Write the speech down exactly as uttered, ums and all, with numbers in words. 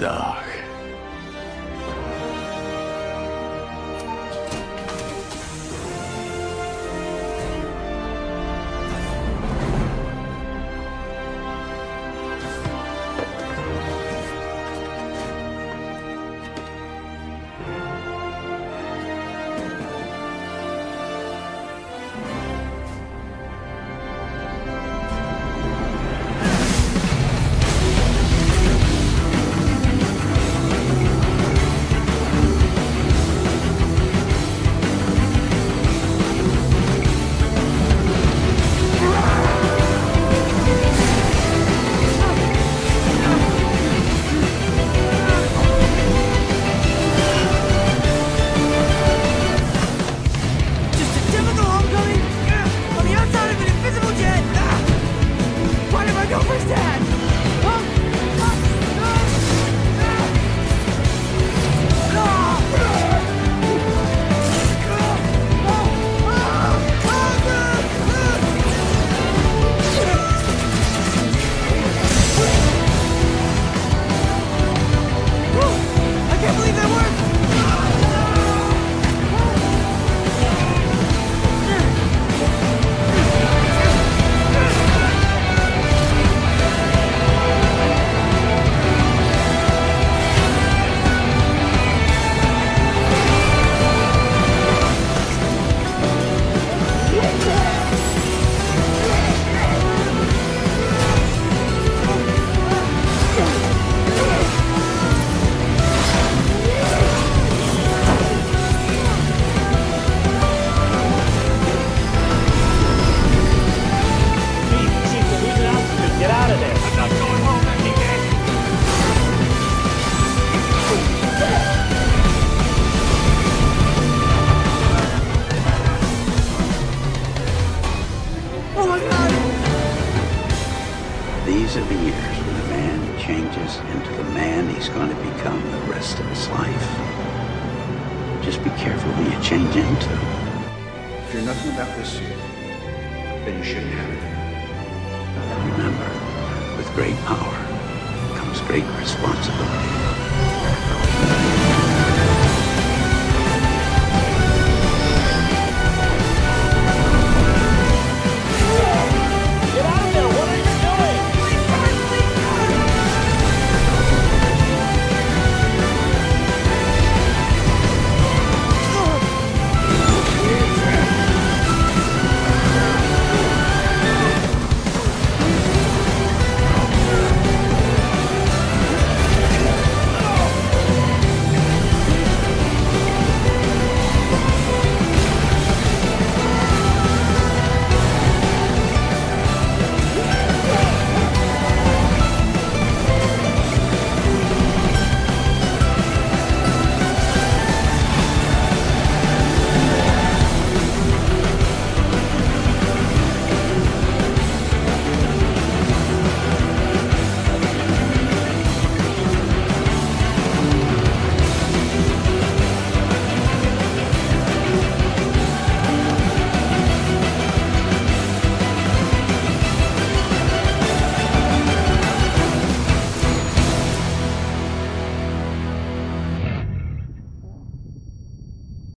dark. These are the years when a man changes into the man he's going to become the rest of his life. Just be careful who you change into. If you're nothing about this year, then you shouldn't have it. Remember, with great power comes great responsibility.